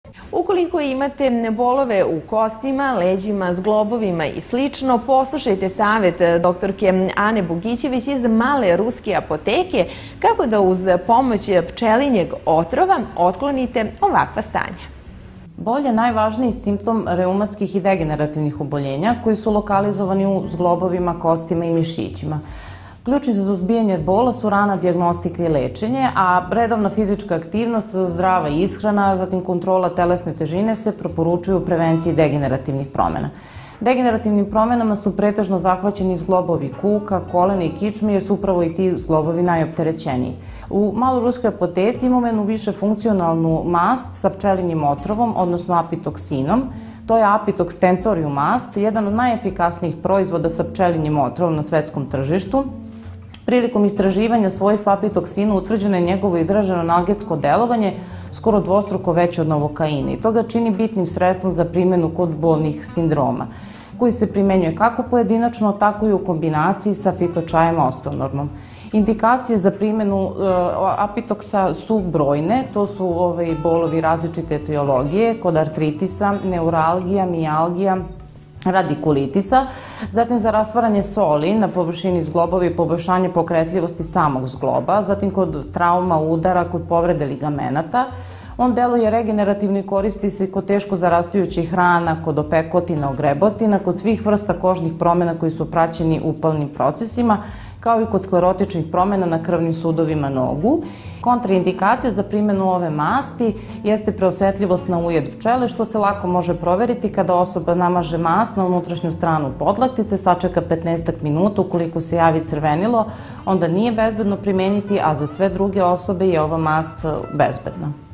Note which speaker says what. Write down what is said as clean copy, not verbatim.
Speaker 1: Ukoliko imate bolove u kostima, leđima, zglobovima i slično, poslušajte savjet doktorke Ane Bogićević iz Male ruske apoteke kako da uz pomoć pčelinjeg otrova otklonite ovakva stanja.
Speaker 2: Bol je najvažniji simptom reumatskih i degenerativnih oboljenja koji su lokalizovani u zglobovima, kostima i mišićima. Ključni za suzbijanje bola su rana dijagnostika i lečenje, a redovna fizička aktivnost, zdrava ishrana, zatim kontrola telesne težine se preporučuju u prevenciji degenerativnih promena. Degenerativnim promenama su pretežno zahvaćeni zglobovi kuka, kolena i kičme jer su upravo i ti zglobovi najopterećeniji. U Maloj ruskoj apoteci imamo jednu više funkcionalnu mast sa pčelinjim otrovom, odnosno apitoksinom. To je Apitox tentorium mast, jedan od najefikasnijih proizvoda sa pčelinjim otrovom na svetskom tržištu. Prilikom istraživanja svojstva apitoksina utvrđeno je njegovo izraženo analgetsko delovanje skoro dvostruko veće od novokaina i to ga čini bitnim sredstvom za primjenu kod bolnih sindroma, koji se primenjuje kako pojedinačno, tako i u kombinaciji sa fitočajem osteonormom. Indikacije za primjenu apitoksa su brojne, to su bolovi različite etiologije, kod artritisa, neuralgija, mijalgija, radikulitisa, zatim za rastvaranje soli na površini zglobova i poboljšanje pokretljivosti samog zgloba, zatim kod trauma, udara, kod povrede ligamenata. On deluje regenerativno i koristi se kod teško zarastajućih rana, kod opekotina, ogrebotina, kod svih vrsta kožnih promjena koji su praćeni upalnim procesima, kao i kod sklerotičnih promjena na krvnim sudovima nogu. Kontraindikacija za primjenu ove masti jeste preosetljivost na ujed pčele, što se lako može proveriti kada osoba namaže mast na unutrašnju stranu podlaktice, sačeka 15 minuta, ukoliko se javi crvenilo, onda nije bezbedno primeniti, a za sve druge osobe je ova mast bezbedna.